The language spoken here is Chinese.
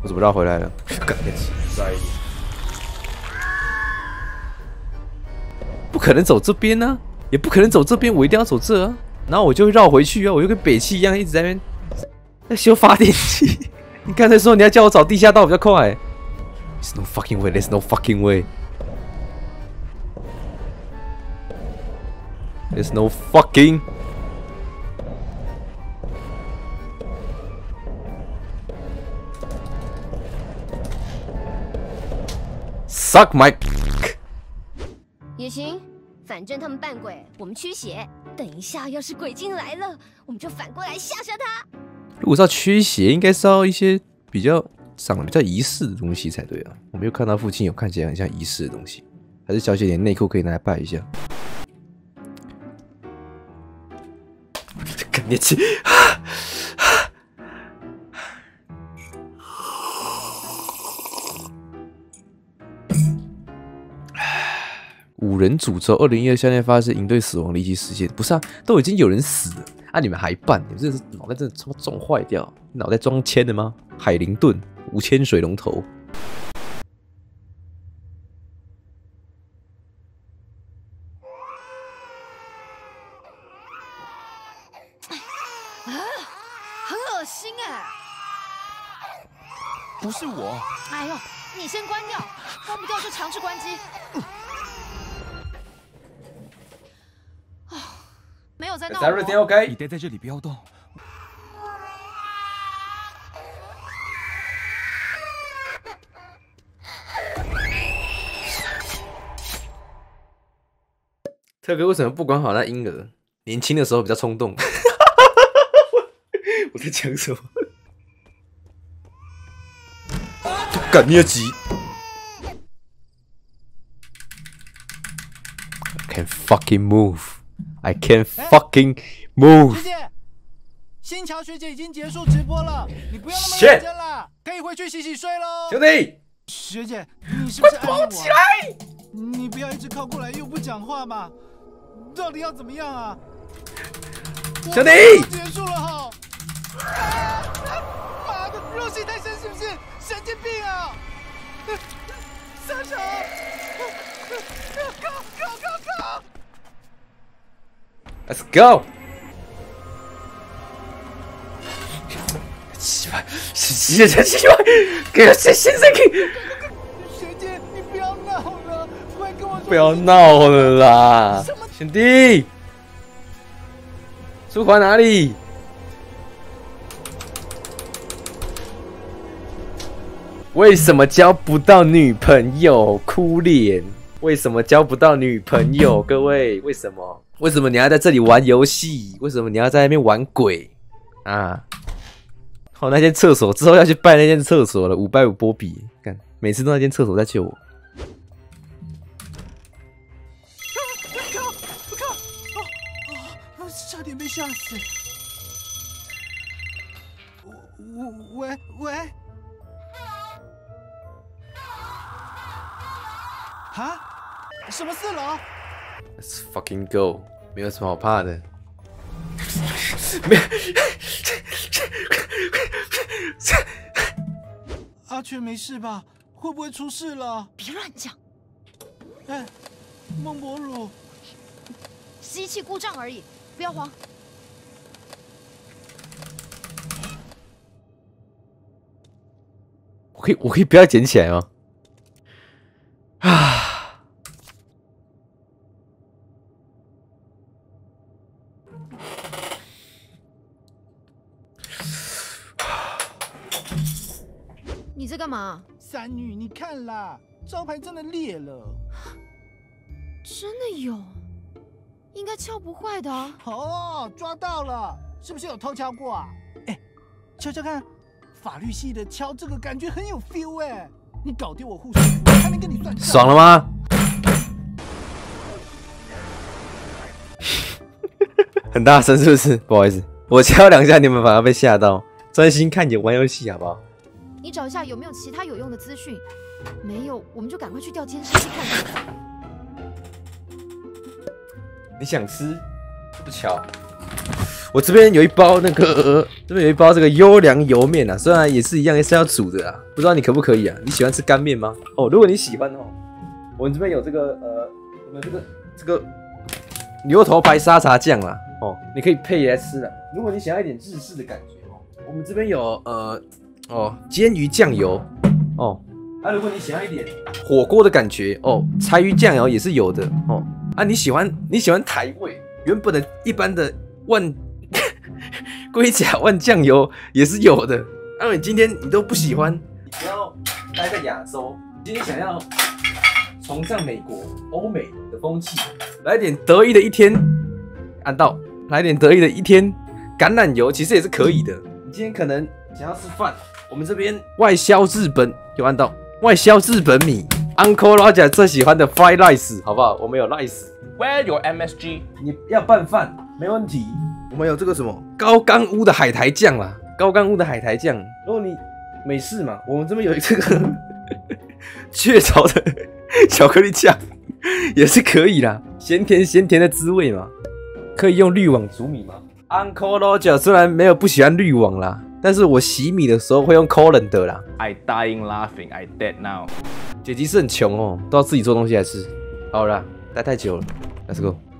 我怎么绕回来了？干个鸡塞！不可能走这边呢、也不可能走这边，我一定要走这啊！然后我就会绕回去啊，我就跟北汽一样一直在那边在修发电机。你刚才说你要叫我找地下道比较快。There's no fucking way. There's no fucking way. There's no fucking. Suck my. 也行，反正他们扮鬼，我们驱邪。等一下，要是鬼精来了，我们就反过来吓吓他。 如果是要驱邪，应该是要一些比较长得比较仪式的东西才对啊。我没有看到附近有看起来很像仪式的东西，还是小姐点内裤可以拿来拜一下。赶紧起！五人诅咒，2012校内发生营队死亡离奇事件，不是啊，都已经有人死了啊，你们还办？你们这是脑袋真的超重坏掉，脑袋装铅的吗？海灵顿无铅水龙头。 很恶心哎！ 不是我， 哎呦，你先关掉，关不掉就强制关机。没有在闹我。 Everything OK？ 你待在这里不要动。 特哥为什么不管好那婴儿？年轻的时候比较冲动。我在讲什么？干你的鸡 ！I can't fucking move. I can't fucking move. 学姐，新桥学姐已经结束直播了，你不要那么认真了，可以回去洗洗睡喽。 兄弟， 学姐，你是不是暗恋我？ 起来！ 你不要一直靠过来又不讲话嘛，到底要怎么样啊？ 兄弟， 结束了哈！妈的，入戏太深是不是？神经病啊！上手！go！ Let's go！ 奇怪，给我先生给！ 学姐，你不要闹了，快跟我说！ 不要闹了啦，兄弟，出口哪里？为什么交不到女朋友？哭脸！为什么交不到女朋友？各位，为什么？为什么你要在这里玩游戏？为什么你要在那边玩鬼啊？好，那间厕所之后要去拜那间厕所了，550波比，干，每次都那间厕所在救我。 差点被吓死！喂，啊？什么事了 ？Let's fucking go！ 没有什么好怕的。没有。 阿全没事吧？会不会出事了？ 别乱讲。 哎，孟博汝， 机器故障而已，不要慌。 我可以不要捡起来吗？啊！ 你在干嘛？ 三女，你看啦，招牌真的裂了。 真的有，应该撬不坏的啊。 哦，抓到了，是不是有偷敲过啊？哎，敲敲看，法律系的敲这个感觉很有 feel 哎。你搞丢我护身符，还没跟你算账。 爽了吗？很大声是不是？不好意思，我敲2下，你们反而被吓到。专心看你玩游戏好不好？ 你找一下有没有其他有用的资讯，没有我们就赶快去调监视器看看。 你想吃？不巧， 我这边有一包这边有一包这个优良油面啊，虽然也是一样，也是要煮的啊，不知道你可不可以啊？你喜欢吃干面吗？哦，如果你喜欢哦，我们这边有这个我们这个牛头牌沙茶酱啦，哦，你可以配来吃的。如果你想要一点日式的感觉哦，我们这边有煎鱼酱油哦，如果你想要一点火锅的感觉哦，柴鱼酱油也是有的哦。你喜欢台味，原本的一般的龟甲万酱油也是有的。你今天你都不喜欢，你不要待在亚洲，今天想要崇尚美国、欧美的风气，来点得意的一天，按到来点得意的一天，橄榄油其实也是可以的。你今天可能想要吃饭，我们这边外销日本有按到外销日本米 ，Uncle Roger 最喜欢的 fried rice， 好不好？我们有 rice。Where your MSG？ 你要拌饭没问题。我们有这个什么高冈屋的海苔酱啦，高冈屋的海苔酱。如果你美式嘛，我们这边有这个雀巢的巧克力酱也是可以啦，咸甜的滋味嘛。可以用滤网煮米吗 ？Uncle Roger 虽然没有不喜欢滤网啦，但是我洗米的时候会用 colander 啦。 I dying laughing, I dead now。 姐姐是很穷哦，都要自己做东西来吃。好啦，待太久了 ，Let's go。